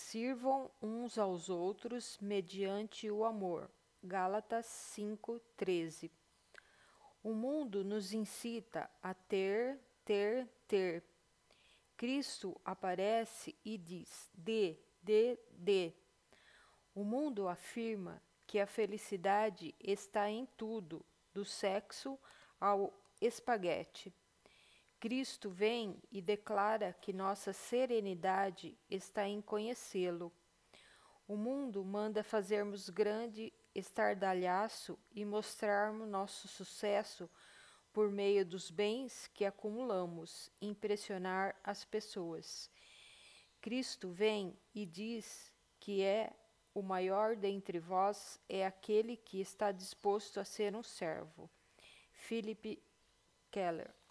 Sirvam uns aos outros mediante o amor. Gálatas 5:13. O mundo nos incita a ter. Cristo aparece e diz: dê. O mundo afirma que a felicidade está em tudo, do sexo ao espaguete. Cristo vem e declara que nossa serenidade está em conhecê-lo. O mundo manda fazermos grande estardalhaço e mostrarmos nosso sucesso por meio dos bens que acumulamos, impressionar as pessoas. Cristo vem e diz que o maior dentre vós é aquele que está disposto a ser um servo. Philip Keller.